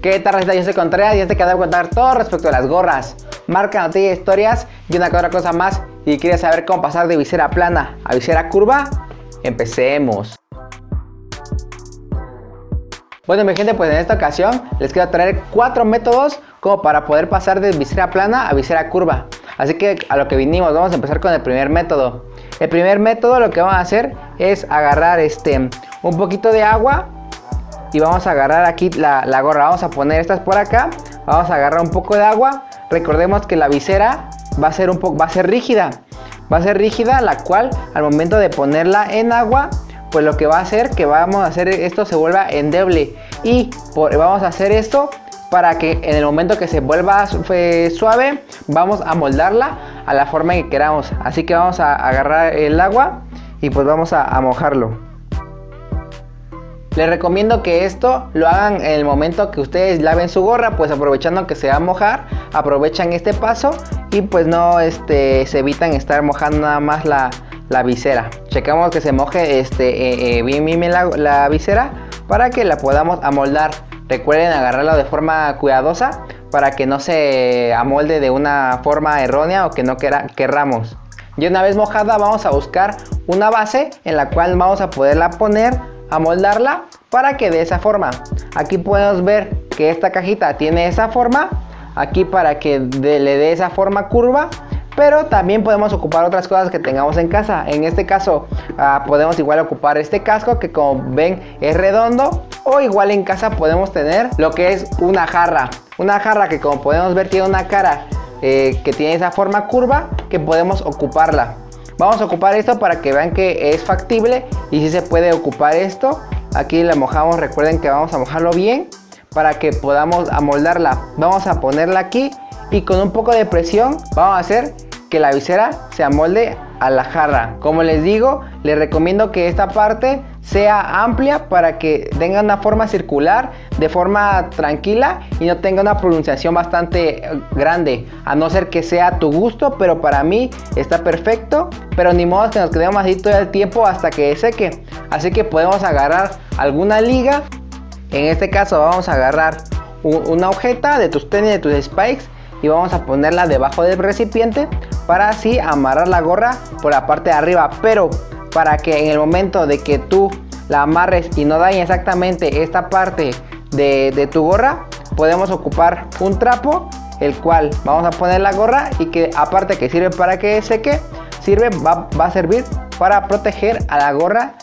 ¿Qué tal, racita? Yo soy Contreras y este canal voy a contar todo respecto a las gorras, marca, noticias, historias y una que otra cosa más. Y quieres saber cómo pasar de visera plana a visera curva, empecemos. Bueno, mi gente, pues en esta ocasión les quiero traer 4 métodos como para poder pasar de visera plana a visera curva. Así que a lo que vinimos, vamos a empezar con el primer método. El primer método lo que vamos a hacer es agarrar un poquito de agua y vamos a agarrar aquí la gorra. Vamos a poner estas por acá, vamos a agarrar un poco de agua. Recordemos que la visera va a ser rígida, la cual al momento de ponerla en agua, pues lo que va a hacer que vamos a hacer esto se vuelva endeble y vamos a hacer esto para que en el momento que se vuelva suave vamos a moldarla a la forma que queramos. Así que vamos a agarrar el agua y pues vamos a mojarlo. Les recomiendo que esto lo hagan en el momento que ustedes laven su gorra, pues aprovechando que se va a mojar, aprovechan este paso y pues no se evitan estar mojando nada más la visera. Checamos que se moje bien la visera para que la podamos amoldar. Recuerden agarrarlo de forma cuidadosa para que no se amolde de una forma errónea o que no querramos. Y una vez mojada vamos a buscar una base en la cual vamos a poderla poner, amoldarla para que de esa forma. Aquí podemos ver que esta cajita tiene esa forma, aquí para que le dé esa forma curva. Pero también podemos ocupar otras cosas que tengamos en casa. En este caso podemos igual ocupar este casco que, como ven, es redondo. O igual en casa podemos tener lo que es una jarra. Una jarra que, como podemos ver, tiene una cara que tiene esa forma curva, que podemos ocuparla. Vamos a ocupar esto para que vean que es factible y si se puede ocupar esto. Aquí la mojamos, recuerden que vamos a mojarlo bien para que podamos amoldarla. Vamos a ponerla aquí y con un poco de presión vamos a hacer que la visera se amolde a la jarra. Como les digo, les recomiendo que esta parte sea amplia para que tenga una forma circular de forma tranquila y no tenga una pronunciación bastante grande, a no ser que sea a tu gusto, pero para mí está perfecto. Pero ni modo que nos quedemos así todo el tiempo hasta que seque. Así que podemos agarrar alguna liga. En este caso vamos a agarrar una agujeta de tus tenis, de tus spikes, y vamos a ponerla debajo del recipiente para así amarrar la gorra por la parte de arriba. Pero para que en el momento de que tú la amarres y no dañe exactamente esta parte de tu gorra, podemos ocupar un trapo, el cual vamos a poner la gorra y que, aparte que sirve para que seque, va a servir para proteger a la gorra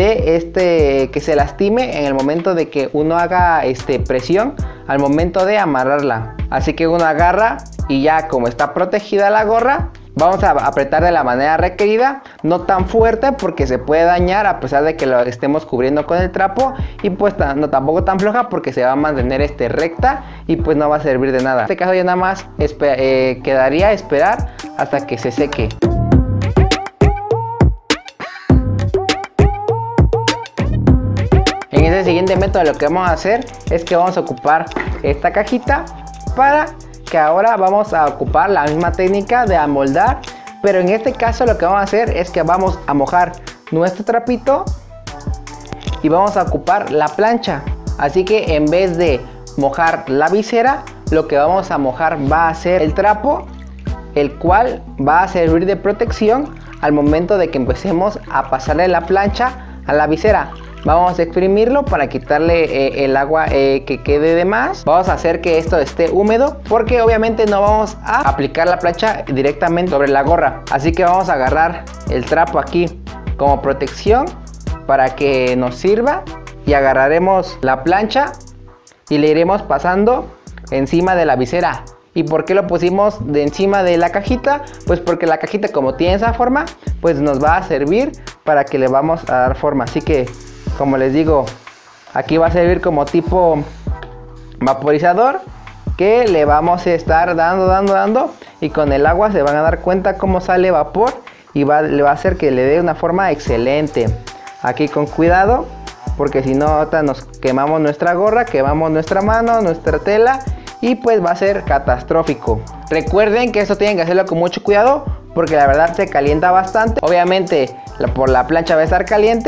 de que se lastime en el momento de que uno haga presión al momento de amarrarla. Así que uno agarra y ya, como está protegida la gorra, vamos a apretar de la manera requerida, no tan fuerte porque se puede dañar a pesar de que lo estemos cubriendo con el trapo, y pues tampoco tan floja porque se va a mantener recta y pues no va a servir de nada. En este caso ya nada más quedaría esperar hasta que se seque. En este siguiente método lo que vamos a hacer es que vamos a ocupar esta cajita para que ahora vamos a ocupar la misma técnica de amoldar, pero en este caso lo que vamos a hacer es que vamos a mojar nuestro trapito y vamos a ocupar la plancha. Así que en vez de mojar la visera, lo que vamos a mojar va a ser el trapo, el cual va a servir de protección al momento de que empecemos a pasarle la plancha a la visera. Vamos a exprimirlo para quitarle el agua que quede de más. Vamos a hacer que esto esté húmedo porque obviamente no vamos a aplicar la plancha directamente sobre la gorra. Así que vamos a agarrar el trapo aquí como protección para que nos sirva y agarraremos la plancha y le iremos pasando encima de la visera. ¿Y por qué lo pusimos de encima de la cajita? Pues porque la cajita, como tiene esa forma, pues nos va a servir para que le vamos a dar forma. Así que, como les digo, aquí va a servir como tipo vaporizador, que le vamos a estar dando y con el agua se van a dar cuenta cómo sale vapor y le va a hacer que le dé una forma excelente. Aquí con cuidado, porque si no nos quemamos nuestra gorra, quemamos nuestra mano, nuestra tela, y pues va a ser catastrófico. Recuerden que esto tienen que hacerlo con mucho cuidado porque la verdad se calienta bastante. Obviamente por la plancha va a estar caliente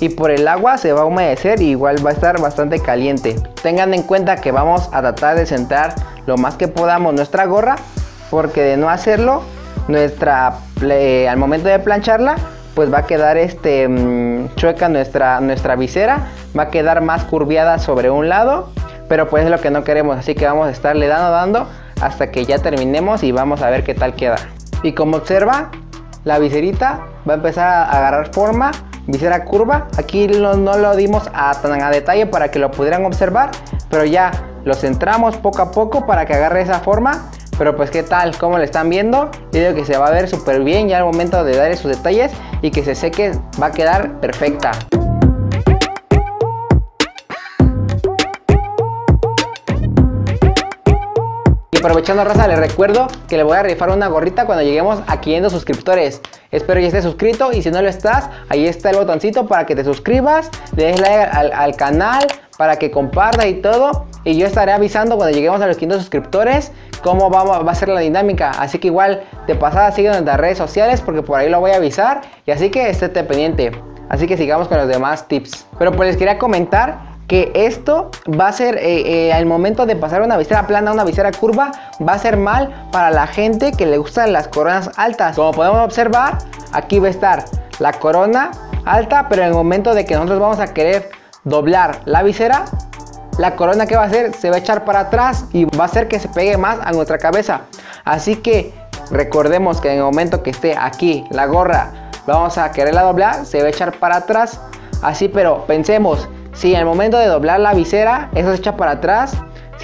y por el agua se va a humedecer y igual va a estar bastante caliente. Tengan en cuenta que vamos a tratar de centrar lo más que podamos nuestra gorra, porque de no hacerlo, al momento de plancharla, pues va a quedar chueca nuestra visera, va a quedar más curviada sobre un lado, pero pues es lo que no queremos, así que vamos a estarle dando hasta que ya terminemos y vamos a ver qué tal queda. Y como observa, la viserita va a empezar a agarrar forma, visera curva. Aquí no lo dimos tan a detalle para que lo pudieran observar, pero ya lo centramos poco a poco para que agarre esa forma. Pero pues qué tal, como lo están viendo, yo digo que se va a ver súper bien ya al momento de dar esos detalles y que se seque, va a quedar perfecta. Y aprovechando, raza, les recuerdo que le voy a rifar una gorrita cuando lleguemos a 500 suscriptores. Espero ya estés suscrito, y si no lo estás, ahí está el botoncito para que te suscribas, le des like al canal, para que compartas y todo. Y yo estaré avisando cuando lleguemos a los 500 suscriptores cómo va a ser la dinámica. Así que igual de pasada síguenos en las redes sociales, porque por ahí lo voy a avisar. Y así que esté pendiente. Así que sigamos con los demás tips. Pero pues les quería comentar que esto va a ser, al momento de pasar una visera plana a una visera curva, va a ser mal para la gente que le gustan las coronas altas. Como podemos observar, aquí va a estar la corona alta, pero en el momento de que nosotros vamos a querer doblar la visera, la corona, que va a hacer, se va a echar para atrás y va a hacer que se pegue más a nuestra cabeza. Así que recordemos que en el momento que esté aquí la gorra, vamos a quererla doblar, se va a echar para atrás. Así, pero pensemos, si en el momento de doblar la visera eso se echa para atrás,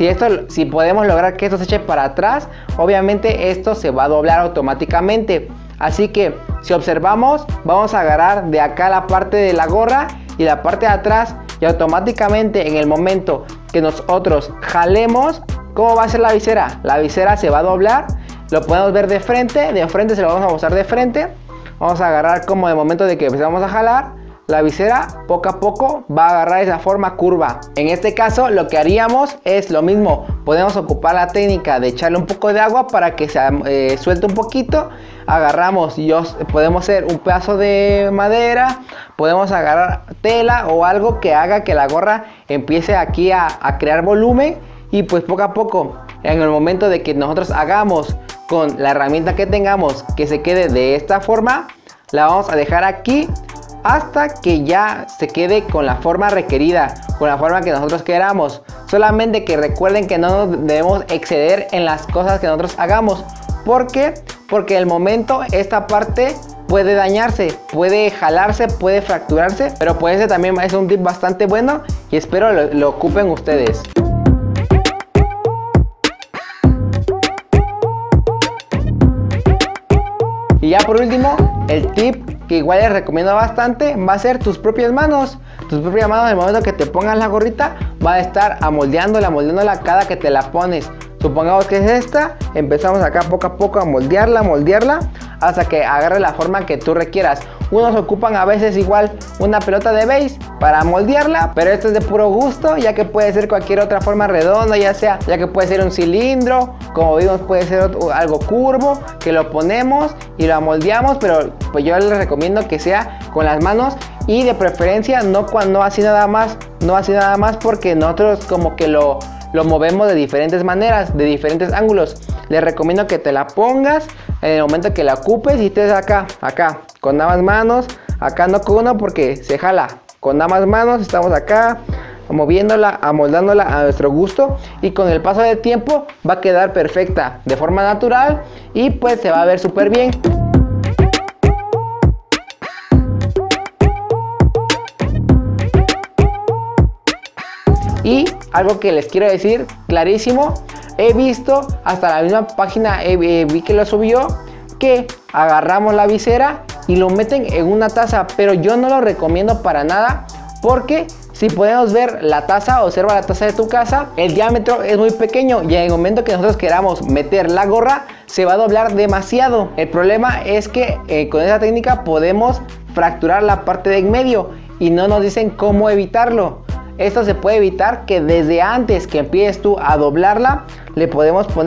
si podemos lograr que esto se eche para atrás, obviamente esto se va a doblar automáticamente. Así que si observamos, vamos a agarrar de acá la parte de la gorra y la parte de atrás, y automáticamente en el momento que nosotros jalemos, ¿cómo va a ser la visera? La visera se va a doblar, lo podemos ver de frente se lo vamos a mostrar de frente. Vamos a agarrar como de momento de que empezamos a jalar, la visera poco a poco va a agarrar esa forma curva. En este caso lo que haríamos es lo mismo, podemos ocupar la técnica de echarle un poco de agua para que se suelte un poquito. Agarramos, podemos hacer un pedazo de madera, podemos agarrar tela o algo que haga que la gorra empiece aquí a crear volumen, y pues poco a poco, en el momento de que nosotros hagamos con la herramienta que tengamos que se quede de esta forma, la vamos a dejar aquí hasta que ya se quede con la forma requerida, con la forma que nosotros queramos. Solamente que recuerden que no nos debemos exceder en las cosas que nosotros hagamos. ¿Por qué? Porque en el momento esta parte puede dañarse, puede jalarse, puede fracturarse, pero pues ese también es un tip bastante bueno y espero lo ocupen ustedes. Y ya por último, el tip que igual les recomiendo bastante va a ser tus propias manos. Tus propias manos, en el momento que te pongas la gorrita, va a estar moldeándola cada que te la pones. Supongamos que es esta, empezamos acá poco a poco a moldearla hasta que agarre la forma que tú requieras. Unos ocupan a veces igual una pelota de base para moldearla, pero esto es de puro gusto, ya que puede ser cualquier otra forma redonda, ya que puede ser un cilindro, como vimos puede ser algo curvo, que lo ponemos y lo moldeamos, pero pues yo les recomiendo que sea con las manos, y de preferencia no así nada más, porque nosotros como que lo movemos de diferentes maneras, de diferentes ángulos. Les recomiendo que te la pongas en el momento que la ocupes y estés acá, con ambas manos, acá no con uno porque se jala, con ambas manos estamos acá, moviéndola, amoldándola a nuestro gusto, y con el paso del tiempo va a quedar perfecta, de forma natural, y pues se va a ver súper bien. Y algo que les quiero decir clarísimo, he visto hasta la misma página, vi que lo subió, que agarramos la visera y lo meten en una taza, pero yo no lo recomiendo para nada, porque si podemos ver la taza, observa la taza de tu casa, el diámetro es muy pequeño y en el momento que nosotros queramos meter la gorra se va a doblar demasiado. El problema es que con esa técnica podemos fracturar la parte de en medio y no nos dicen cómo evitarlo. Esto se puede evitar que desde antes que empieces tú a doblarla, le podemos poner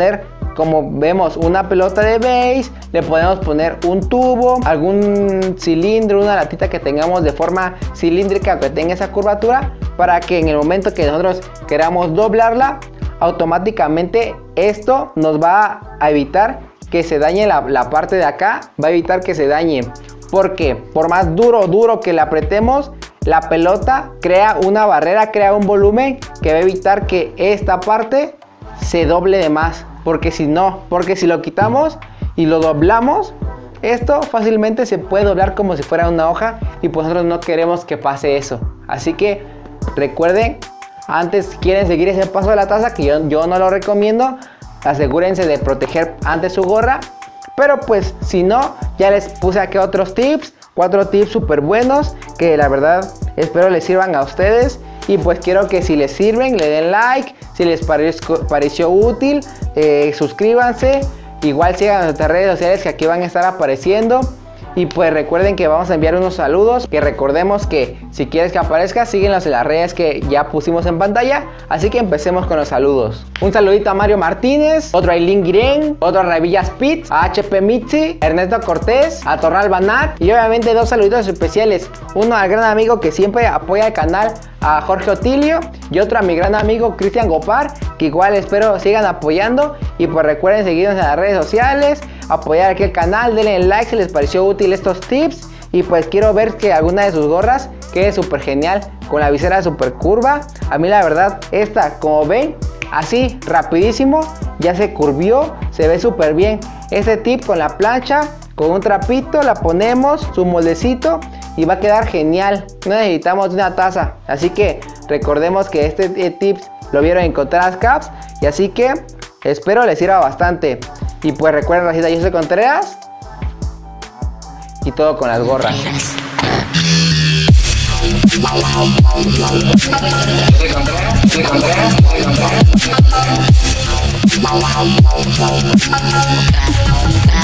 como vemos, una pelota de base, le podemos poner un tubo, algún cilindro, una latita que tengamos de forma cilíndrica que tenga esa curvatura, para que en el momento que nosotros queramos doblarla, automáticamente esto nos va a evitar que se dañe la parte de acá, va a evitar que se dañe, porque por más duro que la apretemos, la pelota crea una barrera, crea un volumen que va a evitar que esta parte se doble de más, porque si lo quitamos y lo doblamos, esto fácilmente se puede doblar como si fuera una hoja, y pues nosotros no queremos que pase eso. Así que recuerden, antes si quieren seguir ese paso de la taza, que yo no lo recomiendo, asegúrense de proteger antes su gorra. Pero pues si no, ya les puse aquí otros tips, 4 tips súper buenos que la verdad espero les sirvan a ustedes. Y pues quiero que si les sirven le den like, si les pareció útil, suscríbanse, igual sigan nuestras redes sociales que aquí van a estar apareciendo. Y pues recuerden que vamos a enviar unos saludos, que recordemos que si quieres que aparezca, síguenos en las redes que ya pusimos en pantalla. Así que empecemos con los saludos. Un saludito a Mario Martínez, otro a Eileen Guirén, otro a Ravillas Pitts, a HP Mitzi, Ernesto Cortés, a Torral Banat, y obviamente 2 saluditos especiales. Uno al gran amigo que siempre apoya el canal, a Jorge Otilio, y otro a mi gran amigo Cristian Gopar, que igual espero sigan apoyando. Y pues recuerden seguirnos en las redes sociales, apoyar aquí el canal, denle like si les pareció útil estos tips. Y pues quiero ver que alguna de sus gorras quede súper genial, con la visera súper curva. A mí la verdad esta, como ven, así rapidísimo ya se curvió, se ve súper bien. Este tip con la plancha, con un trapito la ponemos, su moldecito, y va a quedar genial. No necesitamos una taza, así que recordemos que este tips lo vieron en Contreras Caps, y así que espero les sirva bastante. Y pues recuerden, racita, yo soy Contreras, y todo con las gorras. Soy Contreras.